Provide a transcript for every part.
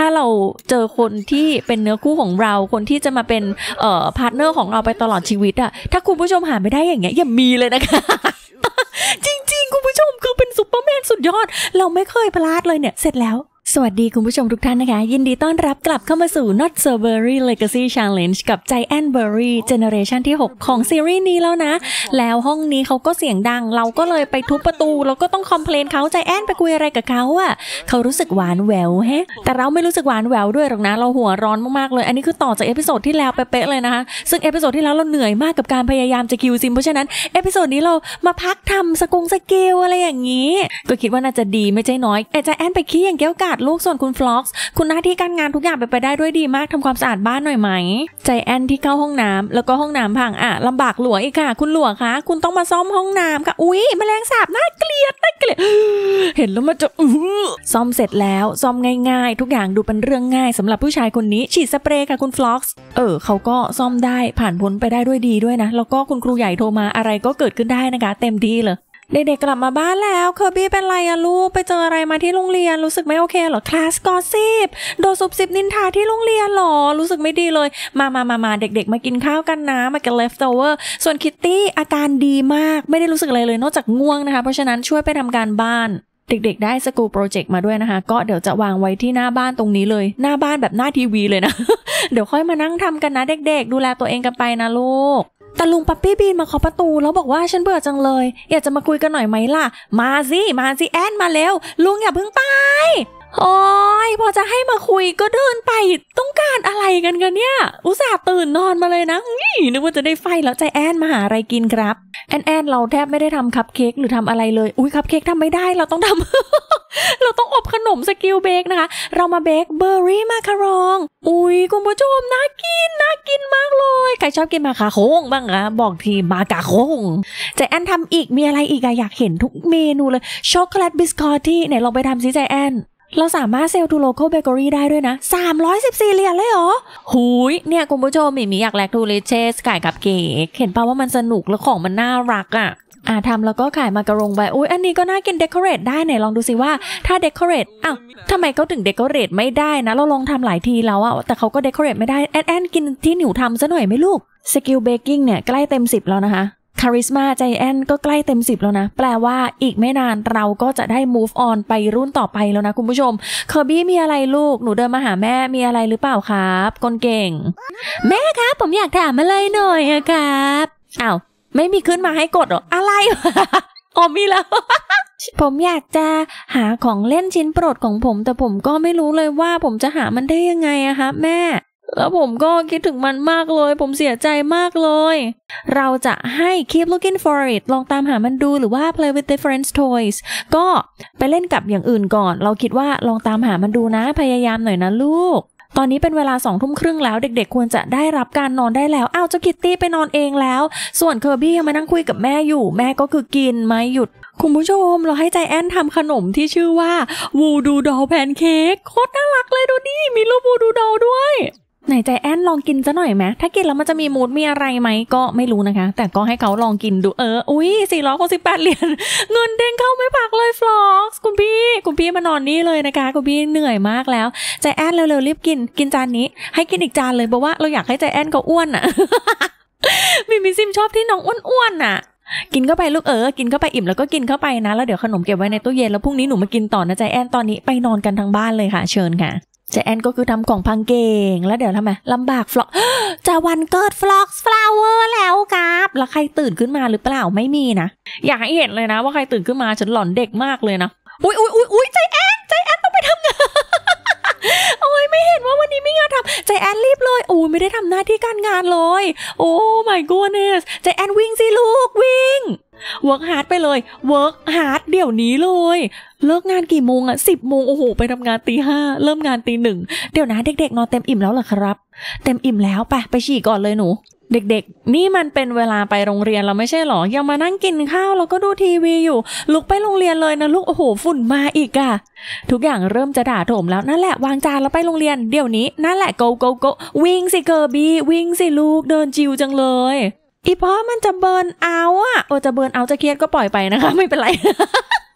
เราเจอคนที่เป็นเนื้อคู่ของเราคนที่จะมาเป็นพาร์ทเนอร์ของเราไปตลอดชีวิตอะถ้าคุณผู้ชมหาไม่ได้อย่างเงี้ยอย่ามีเลยนะคะ จริงๆคุณผู้ชมคือเป็นซุปเปอร์แมนสุดยอดเราไม่เคยพลาดเลยเนี่ยเสร็จแล้วสวัสดีคุณผู้ชมทุกท่านนะคะยินดีต้อนรับกลับเข้ามาสู่ Not So Berry Legacy Challenge กับ Giant Berry Generation ที่ 6 ของซีรีส์นี้แล้วนะแล้วห้องนี้เขาก็เสียงดังเราก็เลยไปทุบประตูแล้วก็ต้องคอมเพลนเขา Giant ไปคุยอะไรกับเขาอะเขารู้สึกหวานแหววแฮะแต่เราไม่รู้สึกหวานแหววด้วยหรอกนะเราหัวร้อนมากๆเลยอันนี้คือต่อจากเอพิโซดที่แล้วเป๊ะๆเลยนะคะซึ่งเอพิโซดที่แล้วเราเหนื่อยมากกับการพยายามจะคิวซิมเพราะฉะนั้นเอพิโซดนี้เรามาพักทำสกิลอะไรอย่างนี้ก็คิดว่าน่าจะดีไม่ใช่น้อยGiant ไปขี้อย่างเกี้ยวกาดลูกส่วนคุณฟลอกคุณหน้าที่การงานทุกอย่างไปได้ด้วยดีมากทำความสะอาดบ้านหน่อยไหมใจแอนที่เข้าห้องน้ำแล้วก็ห้องน้ำพังลำบากหลวงอีกค่ะคุณหลวงคะคุณต้องมาซ่อมห้องน้ำค่ะอุ๊ยแมลงสาบน่าเกลียดเห็นแล้วมันจะซ่อมเสร็จแล้วซ่อมง่ายๆทุกอย่างดูเป็นเรื่องง่ายสำหรับผู้ชายคนนี้ฉีดสเปรย์ค่ะคุณฟลอกเขาก็ซ่อมได้ผ่านพ้นไปได้ด้วยดีด้วยนะแล้วก็คุณครูใหญ่โทรมาอะไรก็เกิดขึ้นได้นะคะเต็มที่เลยเด็กๆกลับมาบ้านแล้วเคอร์บี้เป็นไรอะลูกไปเจออะไรมาที่โรงเรียนรู้สึกไม่โอเคเหรอคลาสกอสซิปโดนซุบซิบนินทาที่โรงเรียนหรอรู้สึกไม่ดีเลยมาเด็กๆมากินข้าวกันนะมากิน leftover ส่วนคิตตี้อาการดีมากไม่ได้รู้สึกอะไรเลยนอกจากง่วงนะคะเพราะฉะนั้นช่วยไปทำการบ้านเด็กๆได้สกูลโปรเจกต์มาด้วยนะคะก็เดี๋ยวจะวางไว้ที่หน้าบ้านตรงนี้เลยหน้าบ้านแบบหน้าทีวีเลยนะ เดี๋ยวค่อยมานั่งทำกันนะเด็กๆดูแลตัวเองกันไปนะลูกแต่ลุงปั๊ปปี้บีนมาเคาะประตูแล้วบอกว่าฉันเบื่อจังเลยอยากจะมาคุยกันหน่อยไหมล่ะมาสิแอนมาเร็วลุงอย่าเพิ่งไปโอ้ยพอจะให้มาคุยก็เดินไปต้องการอะไรกันเนี่ยอุตส่าห์ตื่นนอนมาเลยนะนึกว่าจะได้ไฟแล้วใจแอนมาหาอะไรกินครับแอนเราแทบไม่ได้ทำคัพเค้กหรือทำอะไรเลยอุ้ยคัพเค้กทำไม่ได้เราต้องทำ เราต้องอบขนมสกิลเบกนะคะเรามาเบกเบอร์รี่มาคารองอุ้ยคุณผู้ชมน่ากินมากเลยใครชอบกินมาคาโค้งบ้างคะบอกทีมากาโค้งใจแอนทำอีกมีอะไรอีกอยากเห็นทุกเมนูเลยช็อกโกแลตบิสคอตที่ไหนลองไปทำซิใจแอนเราสามารถเซลล์ทูโลโก้เบเกอรี่ได้ด้วยนะ314เหรียญเลยเหรอหูยเนี่ยคุณผู้ชมมีอยากแลกทูเลเชสขายกับเก๋เห็นป่าวว่ามันสนุกแล้วของมันน่ารักทำแล้วก็ขายมากระรงไปอุ้ยอันนี้ก็น่ากินเดคอเรทได้ไหนลองดูสิว่าถ้าเดคอเรททำไมเขาถึงเดคอเรทไม่ได้นะเราลองทำหลายทีแล้วแต่เขาก็เดคอเรทไม่ได้แอนกินที่หนูทำซะหน่อยไหมลูกสกิลเบกกิ้งเนี่ยใกล้เต็ม10แล้วนะคะคาริสมาใจแอนก็ใกล้เต็ม10แล้วนะแปลว่าอีกไม่นานเราก็จะได้ move on ไปรุ่นต่อไปแล้วนะคุณผู้ชมเคอร์บี้มีอะไรลูกหนูเดินมาหาแม่มีอะไรหรือเปล่าครับคนเก่งแม่ครับผมอยากถามอะไรหน่อยครับไม่มีขึ้นมาให้กดหรออะไร มีแล้ว ผมอยากจะหาของเล่นชิ้นโปรดของผมแต่ผมก็ไม่รู้เลยว่าผมจะหามันได้ยังไงครับแม่แล้วผมก็คิดถึงมันมากเลยผมเสียใจมากเลยเราจะให้ keep looking for it ลองตามหามันดูหรือว่า play with different toys ก็ไปเล่นกับอย่างอื่นก่อนเราคิดว่าลองตามหามันดูนะพยายามหน่อยนะลูกตอนนี้เป็นเวลา 20:30 แล้วเด็กๆควรจะได้รับการนอนได้แล้วเจ้าคิตตี้ไปนอนเองแล้วส่วนเคอร์บี้ยังมานั่งคุยกับแม่อยู่แม่ก็คือกินไม่หยุดคุณผู้ชมเราให้ใจแอนทำขนมที่ชื่อว่าวูดูดอลแพนเค้กโคตรน่ารักเลยดูนี่มีรูปวูดูดอลด้วยไหนใจแอนลองกินซะหน่อยไหมถ้ากินแล้วมันจะมีมูดมีอะไรไหมก็ไม่รู้นะคะแต่ก็ให้เขาลองกินดูอุ้ย468เหรียญเงินเด้งเข้าไม่พักเลยฟลอกซ์คุณพี่มานอนนี่เลยนะคะคุณพี่เหนื่อยมากแล้วใจแอนเร็วๆรีบกินจานนี้ให้กินอีกจานเลยเพราะว่าเราอยากให้ใจแอนเขาอ้วนมีซิมชอบที่น้องอ้วนกินเข้าไปลูกกินเข้าไปอิ่มแล้วก็กินเข้าไปนะแล้วเดี๋ยวขนมเก็บไว้ในตู้เย็นแล้วพรุ่งนี้หนูมากินต่อนะใจแอนตอนนี้ไปนอนกันทั้งบ้านเลยค่ะเชิญค่ะใจแอนก็คือทำของพังเก่งแล้วเดี๋ยวทำไมลำบากฟลอกจะวันเกิดฟลอกฟลาวเวอร์แล้วครับแล้วใครตื่นขึ้นมาหรือเปล่าไม่มีนะอยากให้เห็นเลยนะว่าใครตื่นขึ้นมาฉันหลอนเด็กมากเลยนะอุ้ยใจแอนต้องไปทำงานโอ้ยไม่เห็นว่าวันนี้ไม่งานทำใจแอนรีบเลยโอ้ยไม่ได้ทำหน้าที่การงานเลยโอ้ my goodness ใจแอนวิ่งสิลูกวิ่งwork hard ไปเลย work hard เดี๋ยวนี้เลยเลิกงานกี่โมง10 โมงโอ้โหไปทำงานตี 5เริ่มงานตี 1เดี๋ยวนะเด็กๆนอนเต็มอิ่มแล้วเหรอครับเต็มอิ่มแล้วไปฉี่ก่อนเลยหนูเด็กๆนี่มันเป็นเวลาไปโรงเรียนเราไม่ใช่หรอยังมานั่งกินข้าวแล้วก็ดูทีวีอยู่ลุกไปโรงเรียนเลยนะลูกโอ้โหฝุ่นมาอีกทุกอย่างเริ่มจะด่าโถมแล้วนั่นแหละวางจานแล้วไปโรงเรียนเดี๋ยวนี้นั่นแหละ go วิ่งสิเกอร์บี้วิ่งสิลูกเดินจิวจังเลยอีพ่อมันจะเบิร์นเอาจะเบิร์นเอาจะเครียดก็ปล่อยไปนะคะไม่เป็นไร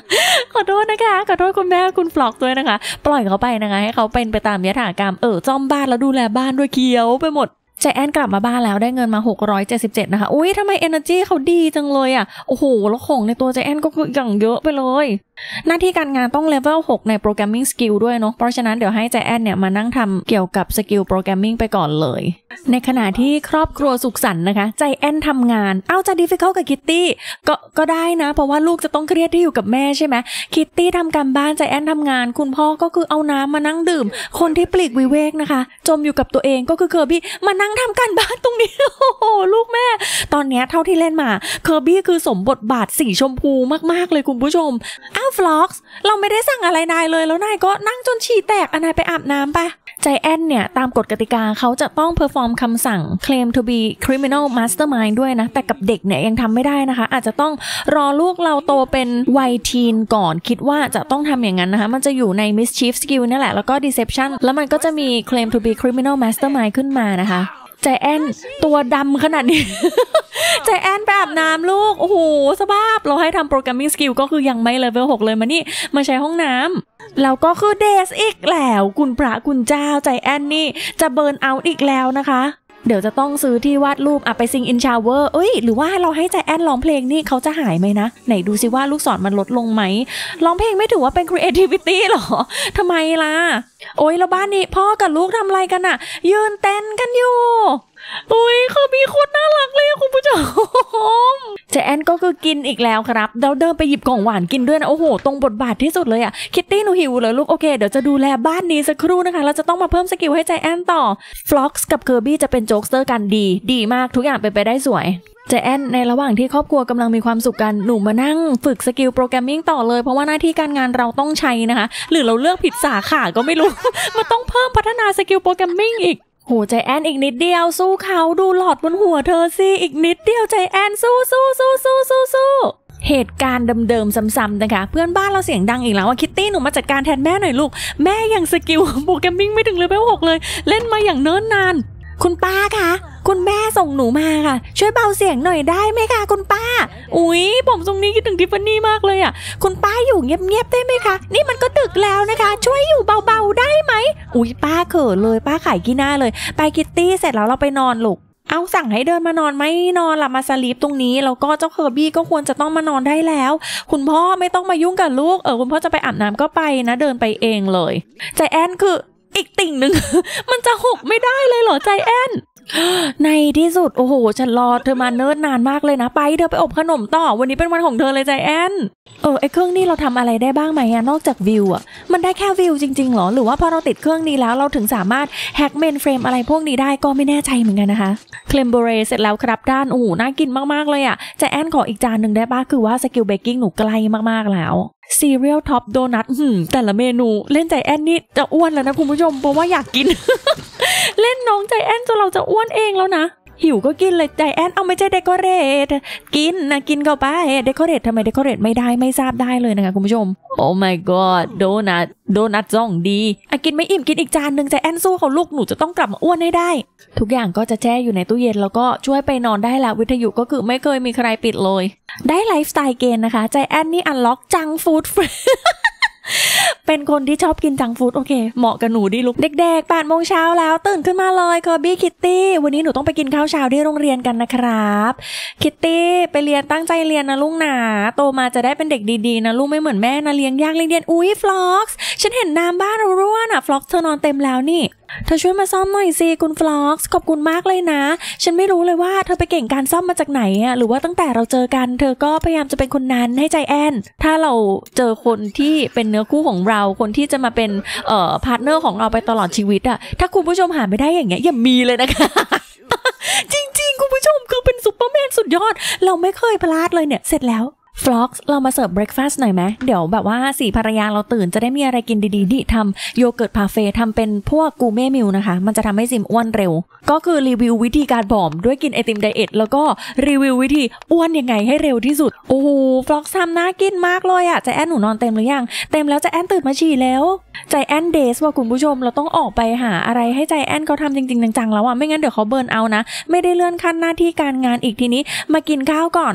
ขอโทษนะคะขอโทษคุณแม่คุณฟล็อกด้วยนะคะปล่อยเขาไปนะคะให้เขาเป็นไปตามยถากรรมซ่อมบ้านแล้วดูแลบ้านด้วยเคี้ยวไปหมดใจแอนกลับมาบ้านแล้วได้เงินมา677นะคะอุ้ยทำไม energy เขาดีจังเลยอ่ะโอ้โหแล้วของในตัวใจแอนก็คืออย่างเยอะไปเลยหน้าที่การงานต้อง level 6ใน programming skill ด้วยเนาะเพราะฉะนั้นเดี๋ยวให้ใจแอนเนี่ยมานั่งทำเกี่ยวกับสกิล programming ไปก่อนเลยในขณะที่ครอบครัวสุขสันต์นะคะใจแอนทำงานจะ difficult กับคิตตี้ก็ได้นะเพราะว่าลูกจะต้องเครียดที่อยู่กับแม่ใช่ไหมคิตตี้ทำการบ้านใจแอนทำงานคุณพ่อก็คือเอาน้ำมานั่งดื่มคนที่ปลีกวิเวกนะคะจมอยู่กับตัวเองก็คือเคอร์บี้มานั่งทำการบ้านตรงนี้ โอ้โหลูกแม่ตอนนี้เท่าที่เล่นมาเคอร์บี้คือสมบทบาทสีชมพูมากๆเลยคุณผู้ชมฟล็อกซ์เราไม่ได้สั่งอะไรนายเลยแล้วนายก็นั่งจนฉี่แตกนายไปอาบน้ำไปใจแอนเนี่ยตามกฎกติกาเขาจะต้องเพอร์ฟอร์มคำสั่ง claim to be criminal mastermind ด้วยนะแต่กับเด็กเนี่ยยังทำไม่ได้นะคะอาจจะต้องรอลูกเราโตเป็นวัยทีนก่อนคิดว่าจะต้องทำอย่างนั้นนะคะมันจะอยู่ใน mischief skill นี่แหละแล้วก็ deception แล้วมันก็จะมี claim to be criminal mastermind ขึ้นมานะคะใจแอนตัวดำขนาดนี้ ใจแอนไปอาบน้ำลูกโอ้โหสภาพเราให้ทำ programming skill ก็คือยังไม่ level 6เลยมาใช้ห้องน้ำแล้วก็คือเดสอีกแล้วคุณพระคุณเจ้าใจแอนนี่จะเบิร์นเอาท์อีกแล้วนะคะเดี๋ยวจะต้องซื้อที่วาดรูปไปซิงอินชาวเวอร์หรือว่าเราให้ใจแอนร้องเพลงนี่เขาจะหายไหมนะไหนดูสิว่าลูกศรมันลดลงไหมร้องเพลงไม่ถือว่าเป็น creativity หรอทำไมล่ะแล้วบ้านนี้พ่อกับลูกทำอะไรกันยืนเต้นกันอยู่เขามีโคตรน่ารักเลยคุณผู้ชมเจแอนก็คือกินอีกแล้วครับเดินไปหยิบของหวานกินด้วยนะโอ้โหตรงบทบาทที่สุดเลยคิตตี้หนูหิวเลยลูกโอเคเดี๋ยวจะดูแลบ้านนี้สักครู่นะคะเราจะต้องมาเพิ่มสกิลให้ใจแอนต่อฟล็อกซ์กับเคอร์บี้จะเป็นโจ๊กสเตอร์กันดีมากทุกอย่างเป็นไปได้สวยใจแอนในระหว่างที่ครอบครัวกำลังมีความสุขกันหนูมานั่งฝึกสกิลโปรแกรมมิ่งต่อเลยเพราะว่าหน้าที่การงานเราต้องใช้นะคะหรือเราเลือกผิดสาขาก็ไม่รู้ มาต้องเพิ่มพัฒนาสกิลโปรแกรมมิ่งอีกโหใจแอนอีกนิดเดียวสู้เขาดูหลอดบนหัวเธอสิอีกนิดเดียวใจแอนสู้เหตุการณ์เดิมๆซ้ำๆนะคะเพื่อนบ้านเราเสียงดังอีกแล้วว่าคิตตี้หนูมาจัดการแทนแม่หน่อยลูกแม่ยังสกิลโปรแกรมมิ่งไม่ถึงเลเวล 6เลยเล่นมาอย่างเนิ่นนานคุณป้าคะคุณแม่ส่งหนูมาค่ะช่วยเบาเสียงหน่อยได้ไหมคะคุณป้าผมตรงนี้คิดถึงทิฟฟานี่มากเลยคุณป้าอยู่เงียบๆได้ไหมคะนี่มันก็ดึกแล้วนะคะช่วยอยู่เบาๆได้ไหมป้าเขินเลยป้าขายขี้หน้าเลยไปคิตตี้เสร็จแล้วเราไปนอนลูกสั่งให้เดินมานอนไม่นอนล่ะมาสลีปตรงนี้แล้วก็เจ้าเคอร์บี้ก็ควรจะต้องมานอนได้แล้วคุณพ่อไม่ต้องมายุ่งกับลูกคุณพ่อจะไปอาบน้ำก็ไปนะเดินไปเองเลยใจแอนคืออีกติ่งหนึ่ง มันจะหกไม่ได้เลยเหรอใจแอนในที่สุดโอ้โหฉันรอเธอมาเนิ่นนานมากเลยนะไปเธอไปอบขนมต่อวันนี้เป็นวันของเธอเลยใจแอนไอ้เครื่องนี้เราทำอะไรได้บ้างไหมนอกจากวิวมันได้แค่วิวจริงๆหรอหรือว่าพอเราติดเครื่องนี้แล้วเราถึงสามารถแฮกเมนเฟรมอะไรพวกนี้ได้ก็ไม่แน่ใจเหมือนกันนะคะเคลมโบเรเสร็จแล้วครับด้านโอ้โหน่ากินมากๆเลยใจแอนขออีกจานหนึ่งได้ป่ะคือว่าสกิลเบกกิ้งหนูใกล้มากๆแล้วซีเรียลท็อปโดนัทแต่ละเมนูเล่นใจแอนนี่จะอ้วนแล้วนะคุณผู้ชมเพราะว่าอยากกิน เล่นน้องใจแอนจนเราจะอ้วนเองแล้วนะหิวก็กินเลยใจแอนไม่ใช่เดคอเรทกินเข้าไปเดคอเรททำไมเดคอเรทไม่ได้ไม่ทราบได้เลยนะคะคุณผู้ชมโอ้ my god โดนัทจ้องดีกินไม่อิ่มกินอีกจานหนึ่งใจแอนสู้เขาลูกหนูจะต้องกลับมาอ้วนให้ได้ทุกอย่างก็จะแช่อยู่ในตู้เย็นแล้วก็ช่วยไปนอนได้แล้ววิทยุก็คือไม่เคยมีใครปิดเลยได้ไลฟ์สไตล์เกณฑ์นะคะใจแอนนี่อันล็อกจังฟู้ด เป็นคนที่ชอบกินจังฟู้ดโอเคเหมาะกับหนูดิลูกเด็กๆ8 โมงเช้าแล้วตื่นขึ้นมาเลยเคอร์บี้คิตตี้วันนี้หนูต้องไปกินข้าวเช้าที่โรงเรียนกันนะครับคิตตี้ไปเรียนตั้งใจเรียนนะลูกหนาโตมาจะได้เป็นเด็กดีๆนะลูกไม่เหมือนแม่นะเลี้ยงยากเลี้ยงเรียนฟล็อกซ์ฉันเห็นน้ำบ้านเรารั่วฟล็อกซ์เธอนอนเต็มแล้วนี่เธอช่วยมาซ่อมหน่อยสิคุณฟล็อกซ์ขอบคุณมากเลยนะฉันไม่รู้เลยว่าเธอไปเก่งการซ่อมมาจากไหนหรือว่าตั้งแต่เราเจอกันเธอก็พยายามจะเป็นคนนั้นให้ใจแอนถ้าเราเจอคนที่เป็นเนื้อคู่ของเราคนที่จะมาเป็นพาร์ทเนอร์ของเราไปตลอดชีวิตถ้าคุณผู้ชมหาไม่ได้อย่างเงี้ยอย่ามีเลยนะคะ จริงๆคุณผู้ชมคือเป็นซุปเปอร์แมนสุดยอดเราไม่เคยพลาดเลยเนี่ยเสร็จแล้วฟล็อกซ์เรามาเสิร์ฟเบรคฟาสต์หน่อยไหมเดี๋ยวแบบว่า4ภรรยาเราตื่นจะได้มีอะไรกินดีๆดิทำโยเกิร์ตพาเฟ่ทำเป็นพวกกูเม่มิลนะคะมันจะทำให้ซิมอ้วนเร็วก็คือรีวิววิธีการผอมด้วยกินไอติมไดเอทแล้วก็รีวิววิธีอ้วนยังไงให้เร็วที่สุดโอ้โหฟล็อกซ์ทำน่ากินมากเลยใจแอนหนูนอนเต็มหรือยังเต็มแล้วใจแอนตื่นมาฉี่แล้วใจแอนเดสว่าคุณผู้ชมเราต้องออกไปหาอะไรให้ใจแอนเขาทำจริงๆจังๆแล้วไม่งั้นเดี๋ยวเขาเบิร์นเอานะไม่ได้เลื่อนขั้นหน้าที่การงานอีกทีนี้มากินข้าวก่อน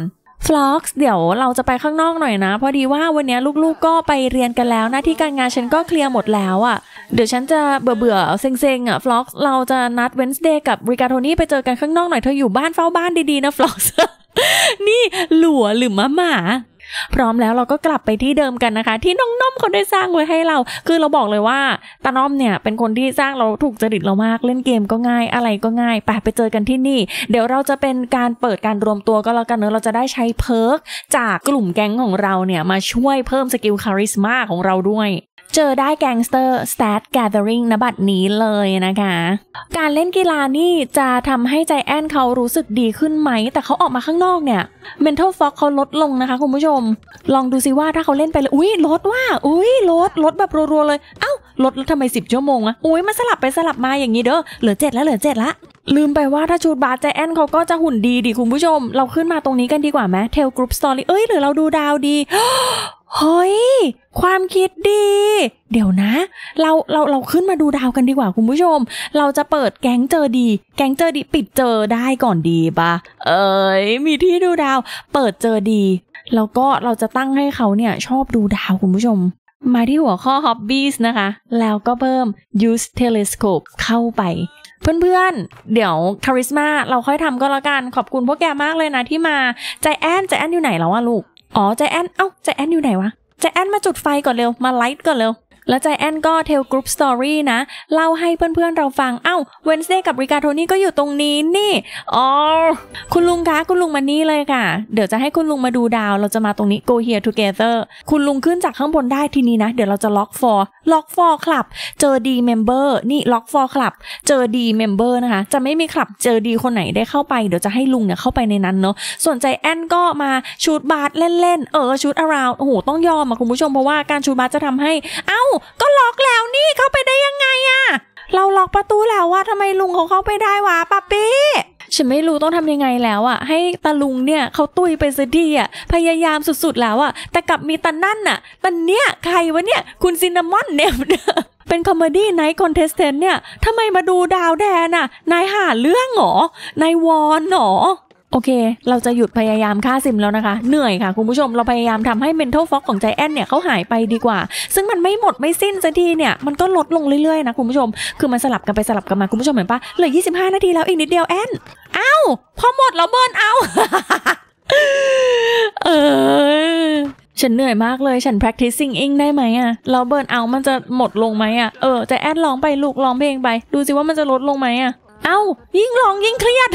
ฟล็อกเดี๋ยวเราจะไปข้างนอกหน่อยนะพอดีว่าวันนี้ลูกๆก็ไปเรียนกันแล้วหน้าที่การงานฉันก็เคลียร์หมดแล้วอ่ะเดี๋ยวฉันจะเบื่อเซ็งๆอ่ะฟล็อกเราจะนัดเวนส์เดย์กับริกาโทนี่ไปเจอกันข้างนอกหน่อยเธออยู่บ้านเฝ้าบ้านดีๆนะฟล็อก นี่หลัวหรือหมาพร้อมแล้วเราก็กลับไปที่เดิมกันนะคะที่น้องน้อมเขาได้สร้างไว้ให้เราคือเราบอกเลยว่าตาน้อมเนี่ยเป็นคนที่สร้างเราถูกจริตเรามากเล่นเกมก็ง่ายอะไรก็ง่ายไปเจอกันที่นี่เดี๋ยวเราจะเป็นการเปิดการรวมตัวก็แล้วกันเนอะเราจะได้ใช้เพิร์กจากกลุ่มแก๊งของเราเนี่ยมาช่วยเพิ่มสกิลคาริสมาของเราด้วยเจอได้แก๊งสเตอร์ Stat Gathering ณ บัดนี้เลยนะคะการเล่นกีฬานี่จะทำให้ใจแอนเขารู้สึกดีขึ้นไหมแต่เขาออกมาข้างนอกเนี่ย Mental Fog เขาลดลงนะคะคุณผู้ชมลองดูซิว่าถ้าเขาเล่นไปเลยอุ้ยลดลดแบบรัวๆเลยเอ้าลดแล้วทำไม10 ชั่วโมงอะอุ้ยมาสลับไปสลับมาอย่างนี้เด้อเหลือ7แล้วลืมไปว่าถ้าชูดบาร์ใจแอนเขาก็จะหุ่นดีดิคุณผู้ชมเราขึ้นมาตรงนี้กันดีกว่าไหม Tell Group Story หรือเราดูดาวดี เฮ้ยความคิดดีเดี๋ยวนะเราขึ้นมาดูดาวกันดีกว่าคุณผู้ชมเราจะเปิดแก๊งเจอดีปิดเจอได้ก่อนดีปะมีที่ดูดาวเปิดเจอดีแล้วก็เราจะตั้งให้เขาเนี่ยชอบดูดาวคุณผู้ชมมาที่หัวข้อ Hobbies นะคะแล้วก็เพิ่ม Use Telescope เข้าไปเพื่อนๆเดี๋ยวคาริสมาเราค่อยทำก็แล้วกันขอบคุณพวกแกมากเลยนะที่มาใจแอนอยู่ไหนแล้วอะลูกอ๋อใจแอนใจแอนอยู่ไหนวะใจแอนมาจุดไฟก่อนเร็วมาไลท์ก่อนเร็วแล้วใจแอนก็เทลกรุ๊ปสตอรี่นะเล่าให้เพื่อนๆเราฟังเวนส์เดย์กับริกาโทนี่ก็อยู่ตรงนี้นี่คุณลุงคะคุณลุงมานี่เลยค่ะเดี๋ยวจะให้คุณลุงมาดูดาวเราจะมาตรงนี้ go here together คุณลุงขึ้นจากข้างบนได้ทีนี้นะเดี๋ยวเราจะล็อก for club เจอดี member นี่ล็อก for club เจอดี member นะคะจะไม่มีคลับเจอดีคนไหนได้เข้าไปเดี๋ยวจะให้ลุงเนี่ยเข้าไปในนั้นเนาะส่วนใจแอนก็มาชูตบาสเล่นชูต around โอ้โหต้องยอมคุณผู้ชมเพราะว่าการชูตบาสจะทำให้ก็ล็อกแล้วนี่เข้าไปได้ยังไงอะเราล็อกประตูแล้วว่าทำไมลุงเขาเข้าไปได้วะป๊าปี้ฉันไม่รู้ต้องทำยังไงแล้วอะให้ตาลุงเนี่ยเขาตุยไปซะดีอะพยายามสุดๆแล้วอะแต่กลับมีตานั่นน่ะตาเนี่ยใครวะเนี่ยคุณซินนามอนเนี่ยเป็นคอมเมดี้ไนท์คอนเทสเทนต์เนี่ยทำไมมาดูดาวแดนน่ะนายหาเรื่องหรอนายวอนหรอโอเคเราจะหยุดพยายามฆ่าซิมแล้วนะคะเหนื่อยค่ะคุณผู้ชมเราพยายามทำให้ Mental Fog ของใจแอนเนี่ยเขาหายไปดีกว่าซึ่งมันไม่หมดไม่สิ้นสักทีเนี่ยมันก็ลดลงเรื่อยๆนะคุณผู้ชมคือมันสลับกันไปสลับกันมาคุณผู้ชมเห็นปะเหลือ25 นาทีแล้วอีกนิดเดียวแอนพอหมดแล้วเบิร์นฉันเหนื่อยมากเลยฉัน practicing ing ได้ไหมอะเราเบิร์นมันจะหมดลงไหมอะใจแอนร้องไปลูกร้องเพลงไปดูสิว่ามันจะลดลงไหมอะยิ่งร้องยิ่งเครียด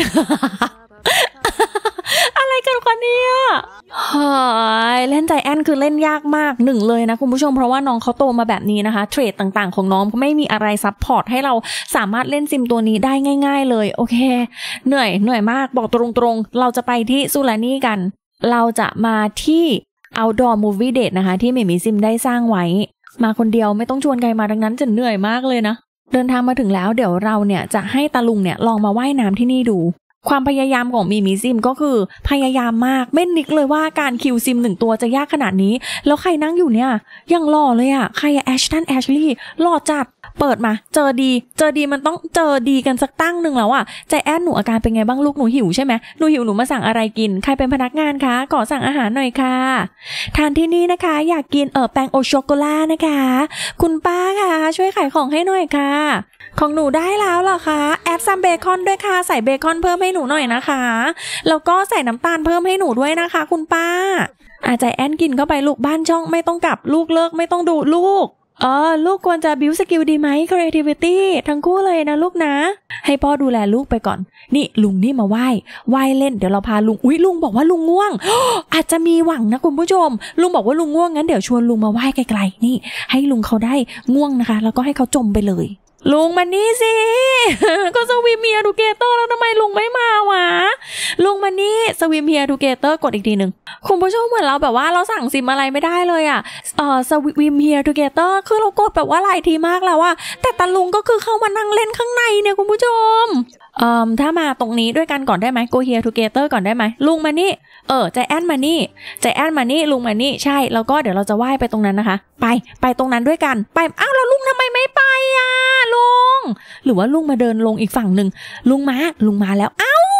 อะไรกันคะเนี่ยเล่นใจแอนคือเล่นยากมากหนึ่งเลยนะคุณผู้ชมเพราะว่าน้องเขาโตมาแบบนี้นะคะเทรดต่างๆของน้องไม่มีอะไรซัพพอร์ตให้เราสามารถเล่นซิมตัวนี้ได้ง่ายๆเลยโอเคเหนื่อยมากบอกตรงๆเราจะไปที่ซูลานี่กันเราจะมาที่ outdoor movie date นะคะที่เมมี่ซิมได้สร้างไว้มาคนเดียวไม่ต้องชวนใครมาดังนั้นจะเหนื่อยมากเลยนะเดินทางมาถึงแล้วเดี๋ยวเราเนี่ยจะให้ตาลุงเนี่ยลองมาว่ายน้ำที่นี่ดูความพยายามของมิมิซิมก็คือพยายามมากไม่นึกเลยว่าการคิวซิม1ตัวจะยากขนาดนี้แล้วใครนั่งอยู่เนี่ยยังหล่อเลยอะใครแอชตันแอชลีย์หล่อจัดเปิดมาเจอดีมันต้องเจอดีกันสักตั้งหนึ่งแล้วอะใจแอนหนูอาการเป็นไงบ้างลูกหนูหิวใช่ไหมหนูหิวหนูมาสั่งอะไรกินใครเป็นพนักงานคะขอสั่งอาหารหน่อยค่ะทานที่นี่นะคะอยากกินแป้งโอโชโกล่านะคะคุณป้าค่ะช่วยขายของให้หน่อยค่ะของหนูได้แล้วเหรอคะแอดซัมเบคอนด้วยค่ะใส่เบคอนเพิ่มให้หนูหน่อยนะคะแล้วก็ใส่น้ำตาลเพิ่มให้หนูด้วยนะคะคุณป้าใจแอนกินเข้าไปลูกบ้านช่องไม่ต้องกลับลูกเลิกไม่ต้องดูลูกลูกควรจะบิวสกิลดีไหม creativity ทั้งคู่เลยนะลูกนะให้พ่อดูแลลูกไปก่อนนี่ลุงนี่มาว่ายเล่นเดี๋ยวเราพาลุงลุงบอกว่าลุงง่วง อาจจะมีหวังนะคุณผู้ชมลุงบอกว่าลุงง่วงงั้นเดี๋ยวชวนลุงมาว่ายไกลๆนี่ให้ลุงเขาได้ง่วงนะคะแล้วก็ให้เขาจมไปเลยลุงมานี่สิก็สวิมเฮียทูเกเตอร์แล้วทำไมลุงไม่มาวะลุงมานี่สวิมเฮียทูเกเตอร์กดอีกทีนึงคุณผู้ชมเหมือนเราแบบว่าเราสั่งซิมอะไรไม่ได้เลยอ่ะสวิมเฮียทูเกเตอร์คือเรากดแบบว่าหลายทีมากแล้วว่าแต่ตาลุงก็คือเข้ามานั่งเล่นข้างในเนี่ยคุณผู้ชมถ้ามาตรงนี้ด้วยกันก่อนได้ไหม go here together ก่อนได้ไหมลุงมานี่ใจแอนมานี่ลุงมานี่ใช่แล้วก็เดี๋ยวเราจะว่ายไปตรงนั้นนะคะไปตรงนั้นด้วยกันไปแล้วลุงทำไมไม่ไปอ่ะลุงหรือว่าลุงมาเดินลงอีกฝั่งหนึ่งลุงมาแล้ว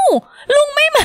ลุงไม่มา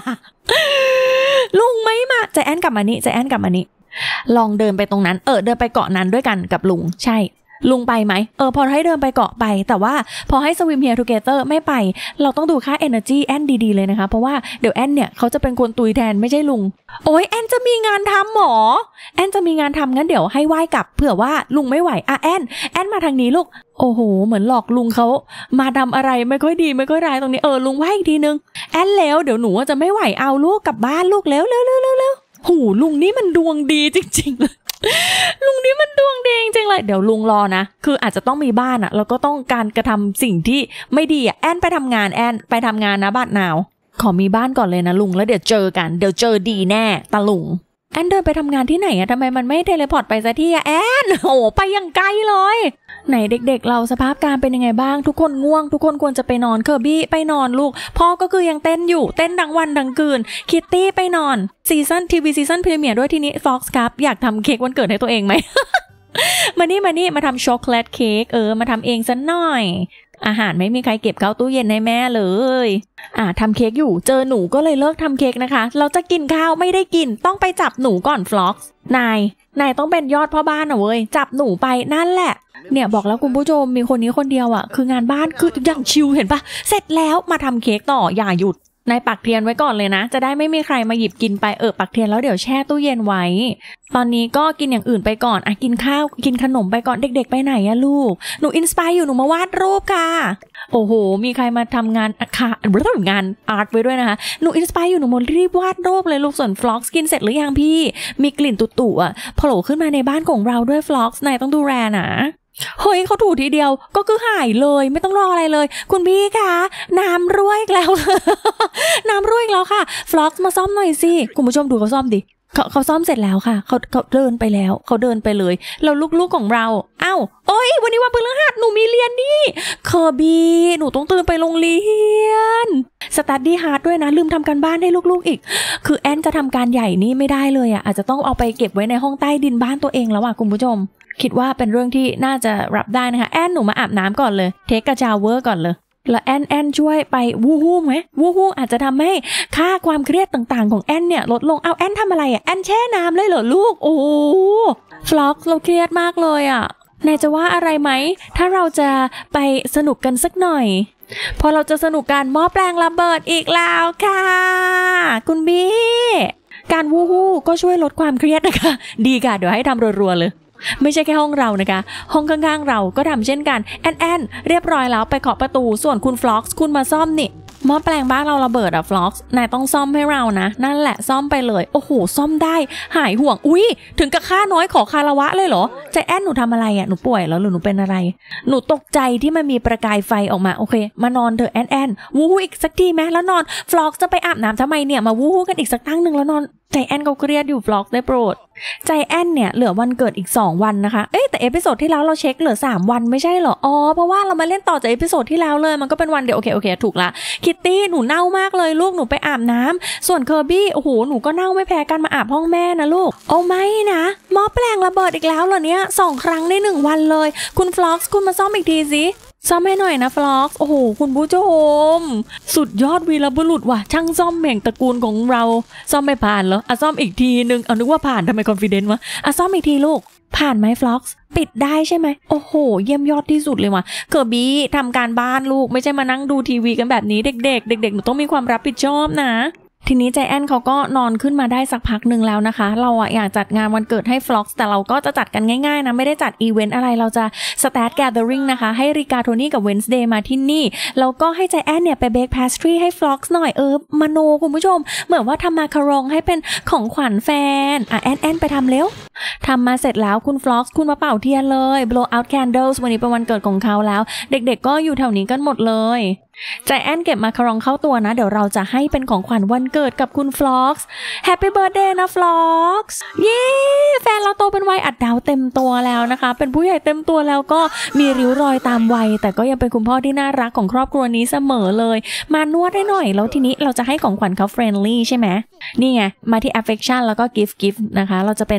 ลุงไม่มาใจแอนกลับมานี่ลองเดินไปตรงนั้นเดินไปเกาะนั้นด้วยกันกับลุงใช่ลุงไปไหมพอให้เดินไปเกาะไปแต่ว่าพอให้ swim here together ไม่ไปเราต้องดูค่า energy แอนดีๆเลยนะคะเพราะว่าเดี๋ยวแอนเนี่ยเขาจะเป็นคนตุยแทนไม่ใช่ลุงโอ้ยแอนจะมีงานทำหรอแอนจะมีงานทำงั้นเดี๋ยวให้ไหว้กลับเผื่อว่าลุงไม่ไหวแอนมาทางนี้ลูกโอ้โหเหมือนหลอกลุงเขามาทำอะไรไม่ค่อยดีไม่ค่อยร้ายตรงนี้ลุงไหว้อีกทีนึงแอนแล้วเดี๋ยวหนูจะไม่ไหวเอาลูกกลับบ้านลูกแล้วหูลุงนี่มันดวงดีจริงๆเลยลุงนี่มันดวงดีจริงๆเลยเดี๋ยวลุงรอนะคืออาจจะต้องมีบ้านแล้วก็ต้องการกระทำสิ่งที่ไม่ดีแอนไปทำงานนะบ้านนาวขอมีบ้านก่อนเลยนะลุงแล้วเดี๋ยวเจอกันเดี๋ยวเจอดีแน่ตาลุงแอนเดินไปทำงานที่ไหนทำไมมันไม่เทเลพอร์ตไปซะที่แอนโอ้ไปยังไกลเลยไหนเด็กๆเราสภาพการเป็นยังไงบ้างทุกคนง่วงทุกคนควรจะไปนอนเคอร์บี้ไปนอนลูกพ่อก็คือยังเต้นอยู่เต้นทั้งวันทั้งคืนคิตตี้ไปนอนทีวีซีซั่นพรีเมียร์ด้วยทีนี้ฟ็อกซ์ครับอยากทำเค้กวันเกิดให้ตัวเองไหม มานี่มาทำช็อกโกแลตเค้กมาทำเองซะหน่อยอาหารไม่มีใครเก็บเข้าตู้เย็นให้แม่เลยทำเค้กอยู่เจอหนูก็เลยเลิกทำเค้กนะคะเราจะกินข้าวไม่ได้กินต้องไปจับหนูก่อนฟล็อกซ์นายต้องเป็นยอดพ่อบ้านเว้ยจับหนูไปนั่นแหละเนี่ยบอกแล้วคุณผู้ชมมีคนนี้คนเดียวคืองานบ้านคืออย่างชิลเห็นปะเสร็จแล้วมาทำเค้กต่ออย่าหยุดนายปักเทียนไว้ก่อนเลยนะจะได้ไม่มีใครมาหยิบกินไปปักเทียนแล้วเดี๋ยวแช่ตู้เย็นไว้ตอนนี้ก็กินอย่างอื่นไปก่อนกินข้าวกินขนมไปก่อนเด็กๆไปไหนลูกหนูอินสไปร์อยู่หนูมาวาดรูปค่ะโอ้โหมีใครมาทำงานงานอาร์ตไว้ด้วยนะคะหนูอินสไปร์อยู่หนูมารีบวาดรูปเลยลูกส่วนฟล็อกซ์กินเสร็จหรือยังพี่มีกลิ่นตุ่ๆโผล่ขึ้นมาในบ้านของเราด้วยฟล็อกซ์นายต้องดูแลนะเฮ้ยเขาถูทีเดียวก็คือหายเลยไม่ต้องรออะไรเลยคุณพี่คะน้ำรั่วอีกแล้ว น้ำรั่วอีกแล้วค่ะฟล็อกซ์มาซ่อมหน่อยสิคุณผู้ชมดูเขาซ่อมดิเขาซ่อมเสร็จแล้วค่ะเขาเดินไปแล้วเขาเดินไปเลยเราลูกๆของเราวันนี้วันพฤหัสหนูมีเรียนนี่เคอร์บี้หนูต้องตื่นไปโรงเรียนสตัดดี้ฮาร์ดด้วยนะลืมทำการบ้านให้ลูกๆอีกคือแอนจะทำการใหญ่นี่ไม่ได้เลยอาจจะต้องเอาไปเก็บไว้ในห้องใต้ดินบ้านตัวเองแล้วคุณผู้ชมคิดว่าเป็นเรื่องที่น่าจะรับได้นะคะแอนหนูมาอาบน้ำก่อนเลยเทคกระชาวเวอร์ก่อนเลยแล้วแอนช่วยไปวูฮู้ไหมวูฮู้อาจจะทำให้ค่าความเครียดต่างๆของแอนเนี่ยลดลงแอนทำอะไรแอนแช่น้ำเลยเหรอลูกโอ้ฟล็อกเราเครียดมากเลยนายจะว่าอะไรไหมถ้าเราจะไปสนุกกันสักหน่อยพอเราจะสนุกกันหม้อแปลงระเบิดอีกแล้วค่ะคุณบี้การวูฮู้ก็ช่วยลดความเครียดนะคะดีค่ะเดี๋ยวให้ทำรัวๆเลยไม่ใช่แค่ห้องเรานะคะห้องข้างๆเราก็ทำเช่นกันแอนเรียบร้อยแล้วไปเคาะประตูส่วนคุณฟล็อกซ์คุณมาซ่อมนี่หม้อแปลงบ้านเราระเบิดฟล็อกซ์นายต้องซ่อมให้เรานะนั่นแหละซ่อมไปเลยโอ้โหซ่อมได้หายห่วงถึงกับค่าน้อยขอคารวะเลยเหรอใจแอนหนูทำอะไรหนูป่วยแล้วหรือหนูเป็นอะไรหนูตกใจที่มันมีประกายไฟออกมาโอเคมานอนเถอะแอนวู้อีกสักทีไหมแล้วนอนฟล็อกซ์จะไปอาบน้ำทำไมเนี่ยมาวู้กันอีกสักตั้งหนึ่งแล้วนอนใจแอนเขาเครียดอยู่ฟล็อกซ์ได้โปรดใจแอนเนี่ยเหลือวันเกิดอีก2วันนะคะแต่เอพิโซดที่แล้วเราเช็คเหลือ3วันไม่ใช่เหรอเพราะว่าเรามาเล่นต่อจากเอพิโซดที่แล้วเลยมันก็เป็นวันเดียวโอเคถูกละคิตตี้หนูเน่ามากเลยลูกหนูไปอาบน้ำส่วนเคอร์บี้โอ้โหหนูก็เน่าไม่แพ้กันมาอาบห้องแม่นะลูกไม่นะหม้อแปลงระเบิดอีกแล้วเหรอเนี่ย2ครั้งใน1วันเลยคุณฟล็อกซ์คุณมาซ่อมอีกทีสิซ่อมให้หน่อยนะฟล็อกซ์โอ้โหคุณผู้ชมสุดยอดวีรบุรุษว่ะช่างซ่อมแห่งตระกูลของเราซ่อมไม่ผ่านเหรอซ่อมอีกทีนึงนึกว่าผ่านทำไมคอนฟิเดนซ์วะซ่อมอีกทีลูกผ่านไหมฟล็อกซ์ปิดได้ใช่ไหมโอ้โหเยี่ยมยอดที่สุดเลยว่ะเคอร์บี้ทำการบ้านลูกไม่ใช่มานั่งดูทีวีกันแบบนี้เด็กหนูต้องมีความรับผิดชอบนะทีนี้ใจแอนเขาก็นอนขึ้นมาได้สักพักหนึ่งแล้วนะคะเราอยากจัดงานวันเกิดให้ฟล็อกซ์แต่เราก็จะจัดกันง่ายๆนะไม่ได้จัดอีเวนต์อะไรเราจะสแตทแกเธอริงนะคะให้ริกาโทนี่กับเวนส์เดย์มาที่นี่แล้วก็ให้ใจแอนเนี่ยไปเบคพาสทรีให้ฟล็อกซ์หน่อยมโนคุณผู้ชมเหมือนว่าทำมาคารองให้เป็นของขวัญแฟนแอนไปทำเร็วทำมาเสร็จแล้วคุณฟล็อกซ์คุณมาเป่าเทียนเลย blow out candles วันนี้เป็นวันเกิดของเขาแล้วเด็กๆก็อยู่แถวนี้กันหมดเลยใจแอนเก็บมาคารองเข้าตัวนะเดี๋ยวเราจะให้เป็นของขวัญวันเกิดกับคุณฟล็อกซ์แฮปปี้เบิร์ธเดย์นะฟล็อกซ์เย้แฟนเราโตเป็นวัยอัดดาวเต็มตัวแล้วนะคะเป็นผู้ใหญ่เต็มตัวแล้วก็มีริ้วรอยตามวัยแต่ก็ยังเป็นคุณพ่อที่น่ารักของครอบครัวนี้เสมอเลยมานวดให้หน่อยแล้วทีนี้เราจะให้ของขวัญเขาเฟรนลี่ใช่ไหมนี่ไงมาที่ affection แล้วก็ gift นะคะเราจะเป็น friendly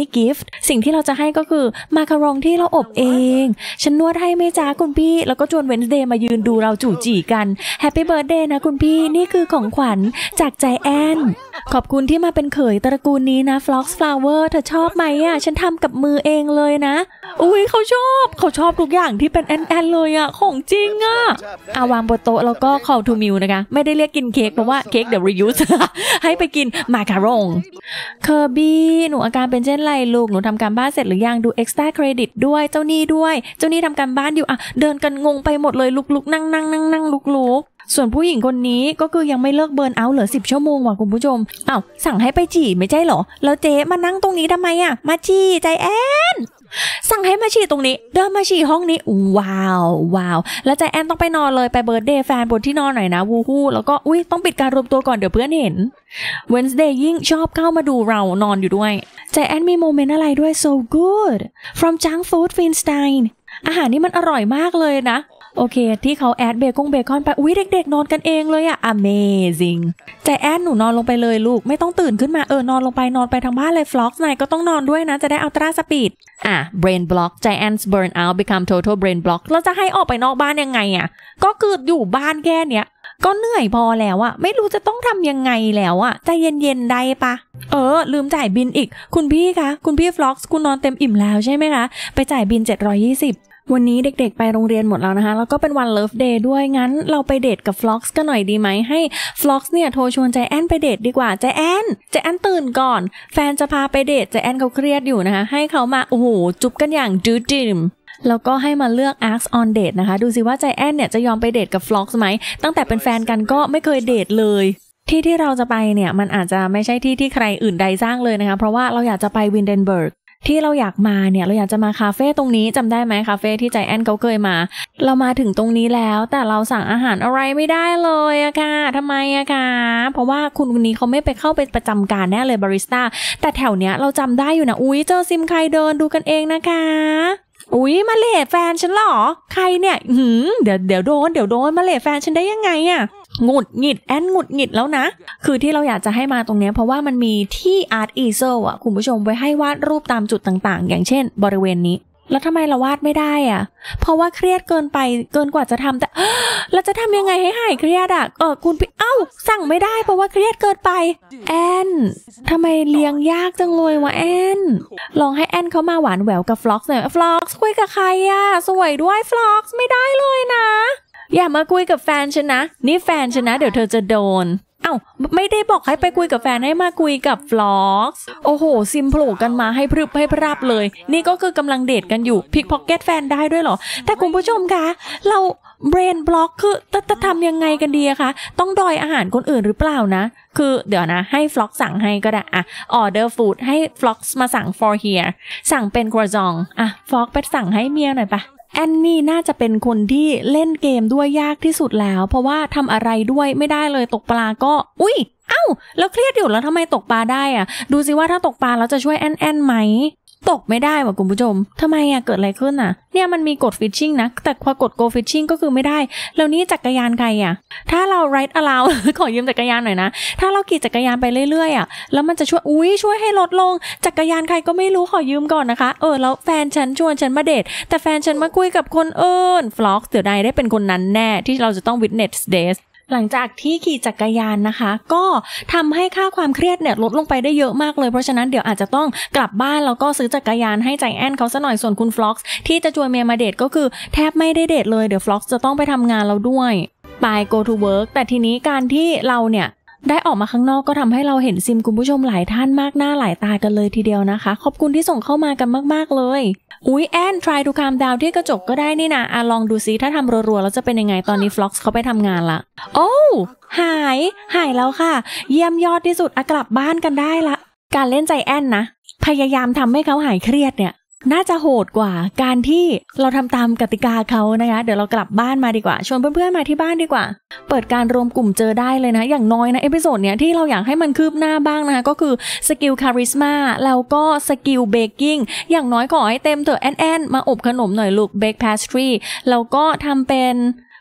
กิฟต์สิ่งที่เราจะให้ก็คือมาคารองที่เราอบเองฉันนวดให้ไหมจ๊ะคุณพี่แล้วก็ชวนเวนส์เดย์มายืนดูเราจู่จี่กันแฮปปี้เบิร์ธเดย์นะคุณพี่นี่คือของขวัญจากใจแอนขอบคุณที่มาเป็นเขยตระกูลนี้นะ Flox Flower เธอชอบไหมอ่ะฉันทำกับมือเองเลยนะอุ้ยเขาชอบทุกอย่างที่เป็นแอนเลยอ่ะของจริงอ่ะวางบนโต๊ะแล้วก็ call to meal นะคะไม่ได้เรียกกินเค้กเพราะว่าเค้กเดี๋ยว reuse ให้ไปกินมาคารงเคอร์บี้หนูอาการเป็นเช่นไรลูกหนูทำการบ้านเสร็จหรือยังดู extra credit ด้วยเจ้านี่ทำการบ้านอยู่อ่ะเดินกันงงไปหมดเลยลุกๆนั่งลุกส่วนผู้หญิงคนนี้ก็คือยังไม่เลิกเบิร์นเอาท์เหลือ10 ชั่วโมงว่ะคุณผู้ชมสั่งให้ไปจี่ไม่ใช่เหรอแล้วเจ๊มานั่งตรงนี้ทำไมอ่ะมาจี่ใจแอนสั่งให้มาฉี่ตรงนี้เดินมาฉี่ห้องนี้ว้าวแล้วใจแอนต้องไปนอนเลยไปเบิร์ธเดย์แฟนบนที่นอนหน่อยนะวูฮู้แล้วก็ต้องปิดการรวมตัวก่อนเดี๋ยวเพื่อนเห็น Wednesday ยิ่งชอบเข้ามาดูเรานอนอยู่ด้วยใจแอนมีโมเมนต์อะไรด้วย so good from junk food Feinstein อาหารนี่มันอร่อยมากเลยนะโอเคที่เขาแอดเบคอนไปเด็กๆนอนกันเองเลยอะ amazing ใจแอนหนูนอนลงไปเลยลูกไม่ต้องตื่นขึ้นมานอนลงไปทางบ้านเลย Flox นายก็ต้องนอนด้วยนะจะได้อัลตราสปีดbrain block Giants burn out become total brain block เราจะให้ออกไปนอกบ้านยังไงอะก็คืออยู่บ้านแค่เนี้ยก็เหนื่อยพอแล้วอะไม่รู้จะต้องทำยังไงแล้วอะใจเย็นๆได้ปะลืมจ่ายบินอีกคุณพี่คะคุณพี่ Flox คุณนอนเต็มอิ่มแล้วใช่ไหมคะไปจ่ายบิน720วันนี้เด็กๆไปโรงเรียนหมดแล้วนะคะแล้วก็เป็นวัน Love Day ด้วยงั้นเราไปเดทกับ Flox กันหน่อยดีไหมให้ Flox เนี่ยโทรชวนใจแอนไปเดทดีกว่าใจแอนตื่นก่อนแฟนจะพาไปเดทใจแอนเขาเครียดอยู่นะคะให้เขามาจุ๊บกันอย่างดื้อดื่มแล้วก็ให้มาเลือก ask on date นะคะดูสิว่าใจแอนเนี่ยจะยอมไปเดทกับ Flox ไหมตั้งแต่เป็นแฟนกันก็ไม่เคยเดทเลยที่เราจะไปเนี่ยมันอาจจะไม่ใช่ที่ใครอื่นใดสร้างเลยนะคะเพราะว่าเราอยากจะไปวินเดนเบิร์กที่เราอยากมาเนี่ยเราอยากจะมาคาเฟ่ตรงนี้จำได้ไหมคาเฟ่ที่ใจแอนเขาเคยมาเรามาถึงตรงนี้แล้วแต่เราสั่งอาหารอะไรไม่ได้เลยอะค่ะทำไมอะคะเพราะว่าคุณคนนี้เขาไม่ไปเข้าไปประจำการแน่เลยบาริสต้าแต่แถวเนี้ยเราจำได้อยู่นะเจอซิมใครเดินดูกันเองนะคะมาเลทแฟนฉันเหรอใครเนี่ยเดี๋ยวโดนมาเลทแฟนฉันได้ยังไงอะหงุดหงิดแอนหงุดหงิดแล้วนะคือที่เราอยากจะให้มาตรงนี้เพราะว่ามันมีที่อาร์ตอีเซลอ่ะคุณผู้ชมไว้ให้วาดรูปตามจุดต่างๆอย่างเช่นบริเวณนี้แล้วทำไมเราวาดไม่ได้อ่ะเพราะว่าเครียดเกินไปเกินกว่าจะทำแต่เราจะทำยังไงให้หายเครียดอ่ะคุณพี่สั่งไม่ได้เพราะว่าเครียดเกินไปแอนทำไมเลี้ยงยากจังเลยวะแอนลองให้แอนเขามาหวานแหววกับ Flox หน่อย Flox คุยกับใครอ่ะสวยด้วย Flox ไม่ได้เลยนะอย่ามาคุยกับแฟนฉันนะนี่แฟนฉันนะเดี๋ยวเธอจะโดนไม่ได้บอกให้ไปคุยกับแฟนให้มาคุยกับ Flox โอ้โหซิมโผล่กันมาให้พรึบให้พรับเลยนี่ก็คือกำลังเดทกันอยู่พิกพ็อกเก็ตแฟนได้ด้วยเหรอแต่คุณผู้ชมคะเราเบรนบล็อกคือจะทำยังไงกันดีคะต้องดอยอาหารคนอื่นหรือเปล่านะคือเดี๋ยวนะให้ Flox สั่งให้ก็ได้ออเดอร์ฟู้ดให้ Flox มาสั่ง for here สั่งเป็นครัวซองFlox ไปสั่งให้เมียหน่อยปะแอนนี่น่าจะเป็นคนที่เล่นเกมด้วยยากที่สุดแล้วเพราะว่าทำอะไรด้วยไม่ได้เลยตกปลาก็แล้วเครียดอยู่แล้วทำไมตกปลาได้ดูสิว่าถ้าตกปลาแล้วจะช่วยแอนไหมตกไม่ได้ว่ะคุณผู้ชมทำไมเกิดอะไรขึ้นเนี่ยมันมีกดฟิชชิ่งนะแต่พอกด go fishing ก็คือไม่ได้แล้วนี่จักรยานใครถ้าเรา ride around ขอยืมจักรยานหน่อยนะถ้าเราขี่จักรยานไปเรื่อยๆแล้วมันจะช่วยให้ลดลงจักรยานใครก็ไม่รู้ขอยืมก่อนนะคะแล้วแฟนฉันชวนฉันมาเดทแต่แฟนฉันมาคุยกับคนอื่น Flox เดี๋ยวนายได้เป็นคนนั้นแน่ที่เราจะต้อง witness thisหลังจากที่ขี่จักรยานนะคะก็ทำให้ค่าความเครียดเนี่ยลดลงไปได้เยอะมากเลยเพราะฉะนั้นเดี๋ยวอาจจะต้องกลับบ้านแล้วก็ซื้อจักรยานให้ใจแอนเขาซะหน่อยส่วนคุณ Flox ที่จะชวนเมียมาเดทก็คือแทบไม่ได้เดทเลยเดี๋ยว Flox จะต้องไปทำงานแล้วด้วยไป go to work แต่ทีนี้การที่เราเนี่ยได้ออกมาข้างนอกก็ทำให้เราเห็นซิมคุณผู้ชมหลายท่านมากหน้าหลายตากันเลยทีเดียวนะคะขอบคุณที่ส่งเข้ามากันมากๆเลยแอน try to calm down ที่กระจกก็ได้นี่นะลองดูซิถ้าทำรัวๆแล้วจะเป็นยังไงตอนนี้ Flox เขาไปทำงานละหายแล้วค่ะเยี่ยมยอดที่สุดกลับบ้านกันได้ละการเล่นใจแอนนะพยายามทำให้เขาหายเครียดเนี่ยน่าจะโหดกว่าการที่เราทำตามกติกาเขานะคะเดี๋ยวเรากลับบ้านมาดีกว่าชวนเพื่อนๆมาที่บ้านดีกว่าเปิดการรวมกลุ่มเจอได้เลยนะอย่างน้อยนะเอพิโซดเนี้ยที่เราอยากให้มันคืบหน้าบ้างนะคะก็คือสกิลคาริสมาแล้วก็สกิลเบกกิ้งอย่างน้อยขอให้เต็มเถอะแอนมาอบขนมหน่อยลูกเบคพาสทรีแล้วก็ทำเป็น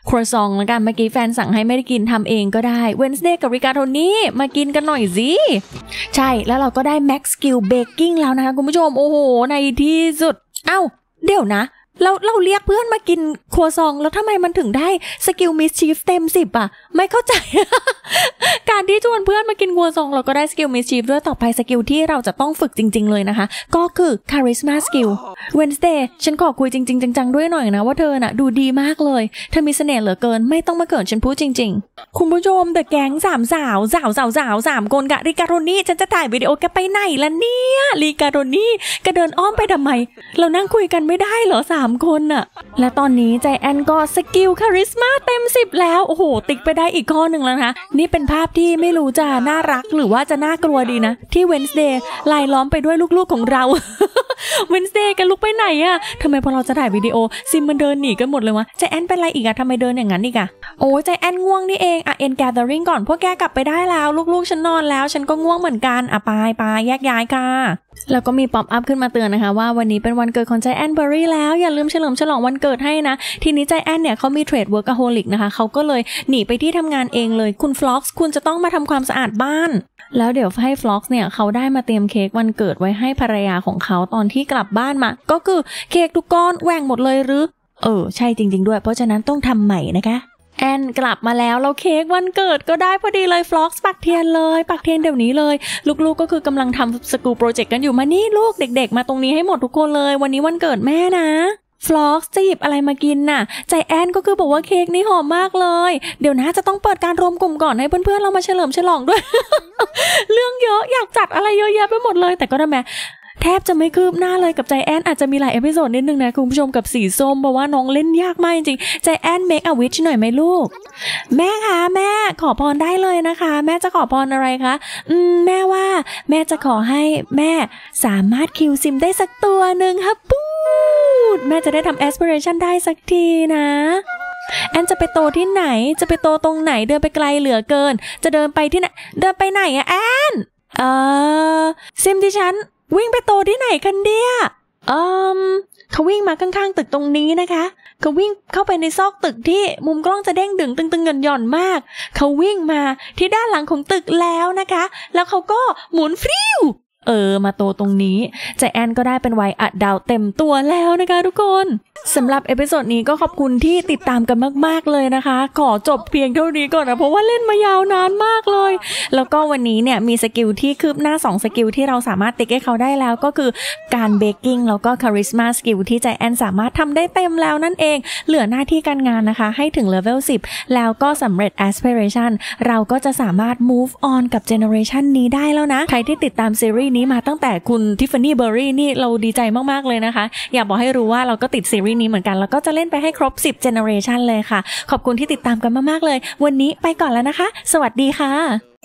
ครัวซองแล้วกันเมื่อกี้แฟนสั่งให้ไม่ได้กินทำเองก็ได้ Wednesday กับริกาโทนี่มากินกันหน่อยสิใช่แล้วเราก็ได้ Max Skill Baking แล้วนะคะคุณผู้ชมโอ้โหในที่สุดเอ้าเดี๋ยวนะเราเรียกเพื่อนมากินครัวซองแล้วทำไมมันถึงได้สกิลมิสชีฟเต็ม10อ่ะไม่เข้าใจ การที่ชวนเพื่อนมากินครัวซองเราก็ได้สกิลมิสชีฟด้วยต่อไปสกิลที่เราจะต้องฝึกจริงๆเลยนะคะก็คือคาริสมาสกิล Wednesday ฉันขอคุยจริงๆจังๆด้วยหน่อยนะว่าเธอน่ะดูดีมากเลยเธอมีเสน่ห์เหลือเกินไม่ต้องมาเกินฉันพูดจริงๆคุณผู้ชมแต่แก๊ง3 สาว3 คนกับริกาโทนี่ฉันจะถ่ายวิดีโอแกไปไหนล่ะเนี่ยริกาโทนี่ก็เดินอ้อมไปทำไมเรานั่งคุยกันไม่ได้เหรอ3 คนน่ะและตอนนี้ใจแอนก็สกิลคาริสมาเต็ม10แล้วโอ้โหติ๊กไปได้อีกข้อหนึ่งแล้วนะคะนี่เป็นภาพที่ไม่รู้จะน่ารักหรือว่าจะน่ากลัวดีนะที่ Wednesday ลายล้อมไปด้วยลูกๆของเรา Wednesday กันลุกไปไหนอะทำไมพอเราจะถ่ายวิดีโอซิมมันเดินหนีกันหมดเลยวะใจแอนเป็นไรอีกอะทำไมเดินอย่างนั้นอีกอะโอ้ใจแอนง่วงนี่เองอะend gathering ก่อนพวกแกกลับไปได้แล้วลูกๆฉันนอนแล้วฉันก็ง่วงเหมือนกันอะไปแยกย้ายค่ะแล้วก็มีป๊อปอัพขึ้นมาเตือนนะคะว่าวันนี้เป็นวันเกิดของใจแอนเบอร์รี่แล้วอย่าลืมเฉลิมฉลองวันเกิดให้นะทีนี้ใจแอนเนี่ยเขามีเทรดเวิร์กอะโฮลิกนะคะเขาก็เลยหนีไปที่ทำงานเองเลยคุณฟล็อกซ์คุณจะต้องมาทำความสะอาดบ้านแล้วเดี๋ยวให้ฟล็อกซ์เนี่ยเขาได้มาเตรียมเค้กวันเกิดไว้ให้ภรรยาของเขาตอนที่กลับบ้านมาก็คือเค้กทุกก้อนแหว่งหมดเลยหรือใช่จริงๆด้วยเพราะฉะนั้นต้องทำใหม่นะคะแอนกลับมาแล้วเราเค้กวันเกิดก็ได้พอดีเลยฟล็อกซ์ปักเทียนเลยปักเทียนเดี๋ยวนี้เลยลูกๆก็คือกำลังทำสกูลโปรเจกต์กันอยู่มานี่ลูกเด็กๆมาตรงนี้ให้หมดทุกคนเลยวันนี้วันเกิดแม่นะฟล็อกซ์จะหยิบอะไรมากินน่ะใจแอนก็คือบอกว่าเค้กนี่หอมมากเลยเดี๋ยวนะจะต้องเปิดการรวมกลุ่มก่อนให้เพื่อนๆเรามาเฉลิมฉลองด้วย เรื่องเยอะอยากจัดอะไรเยอะแยะไปหมดเลยแต่ก็ได้แม่แทบจะไม่คืบหน้าเลยกับใจแอนอาจจะมีหลายเอพิโซดนิดนึงนะคุณผู้ชมกับสีส้มเพราะว่าน้องเล่นยากมากจริงๆใจแอนเมคอะวิชหน่อยไหมลูกแม่คะแม่ขอพรได้เลยนะคะแม่จะขอพรอะไรคะแม่ว่าแม่จะขอให้แม่สามารถคิวซิมได้สักตัวหนึ่งครับปูดแม่จะได้ทำแอสพิเรชันได้สักทีนะแอนจะไปโตที่ไหนจะไปโตตรงไหนเดินไปไกลเหลือเกินจะเดินไปที่ไหนเดินไปไหนอะแอนซิมที่ฉันวิ่งไปโตที่ไหนกันเดียเขาวิ่งมาข้างๆตึกตรงนี้นะคะเขาวิ่งเข้าไปในซอกตึกที่มุมกล้องจะเด้งดึงตึงๆหย่อนๆมากเขาวิ่งมาที่ด้านหลังของตึกแล้วนะคะแล้วเขาก็หมุนฟริวมาโตตรงนี้ใจแอนก็ได้เป็นวัยอัดดาวเต็มตัวแล้วนะคะทุกคนสำหรับเอพิโซดนี้ก็ขอบคุณที่ติดตามกันมากๆเลยนะคะขอจบเพียงเท่านี้ก่อนนะเพราะว่าเล่นมายาวนานมากเลยแล้วก็วันนี้เนี่ยมีสกิลที่คืบหน้า2สกิลที่เราสามารถติ๊กให้เขาได้แล้วก็คือการเบกกิ้งแล้วก็คาริสมาสกิลที่ใจแอนสามารถทำได้เต็มแล้วนั่นเองเหลือหน้าที่การงานนะคะให้ถึงเลเวล10แล้วก็สำเร็จ aspiration เราก็จะสามารถ move on กับ generation นี้ได้แล้วนะใครที่ติดตามซีรีส์นี้มาตั้งแต่คุณทิฟฟานี่เบอร์รี่นี่เราดีใจมากๆเลยนะคะอยากบอกให้รู้ว่าเราก็ติดซีรีส์นี้เหมือนกันแล้วก็จะเล่นไปให้ครบ10 generation เลยค่ะขอบคุณที่ติดตามกันมากๆเลยวันนี้ไปก่อนแล้วนะคะสวัสดีค่ะ